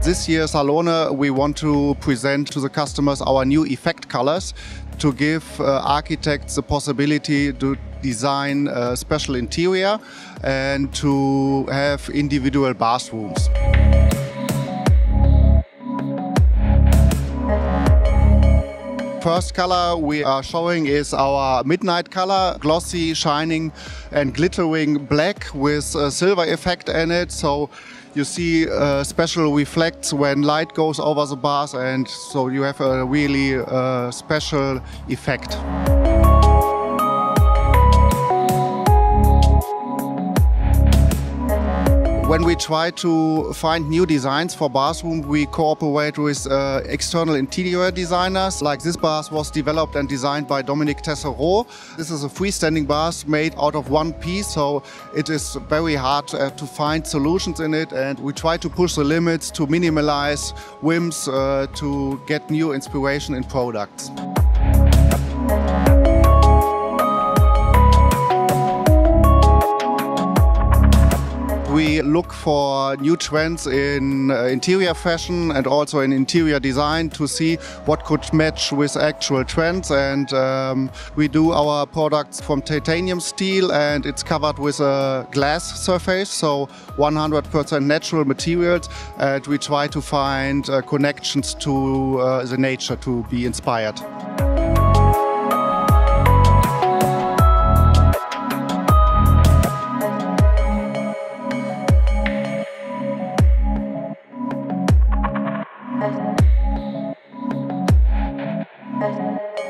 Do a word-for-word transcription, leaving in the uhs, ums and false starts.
this year Salone we want to present to the customers our new effect colors to give uh, architects the possibility to design a special interior and to have individual bathrooms. First color we are showing is our midnight color, glossy, shining and glittering black with a silver effect in it. So you see uh, special reflects when light goes over the bath, and so you have a really uh, special effect. When we try to find new designs for bathroom, we cooperate with uh, external interior designers. Like this bath was developed and designed by Dominique Tessereau. This is a freestanding bath made out of one piece, so it is very hard uh, to find solutions in it, and we try to push the limits to minimize whims uh, to get new inspiration in products. We look for new trends in uh, interior fashion and also in interior design to see what could match with actual trends, and um, we do our products from titanium steel, and it's covered with a glass surface, so one hundred percent natural materials, and we try to find uh, connections to uh, the nature to be inspired. Thank you.